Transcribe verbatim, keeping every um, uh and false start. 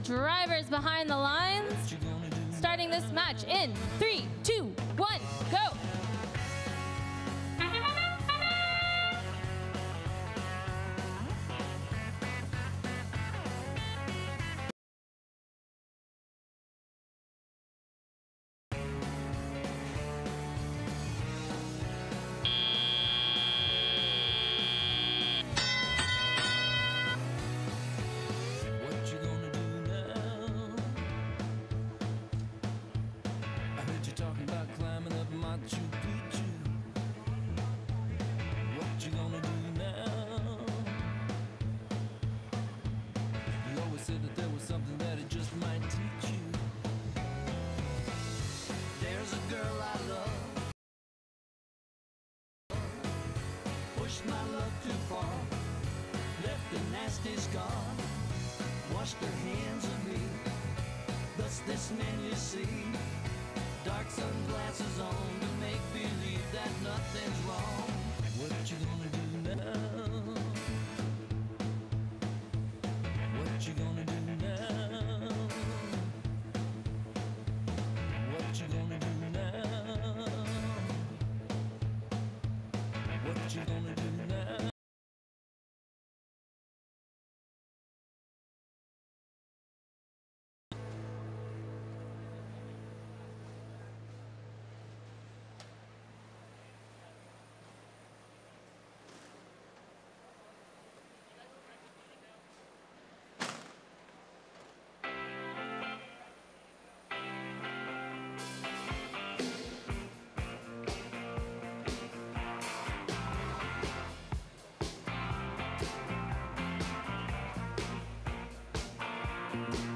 Drivers behind the lines. Starting this match in three, two, one, go. My love too far, left a nasty scar, washed her hands of me. Thus this man you see, dark sunglasses on to make believe that nothing's wrong. What you gonna do now? What you gonna do now? What you gonna do now? What you gonna do now? Thank you.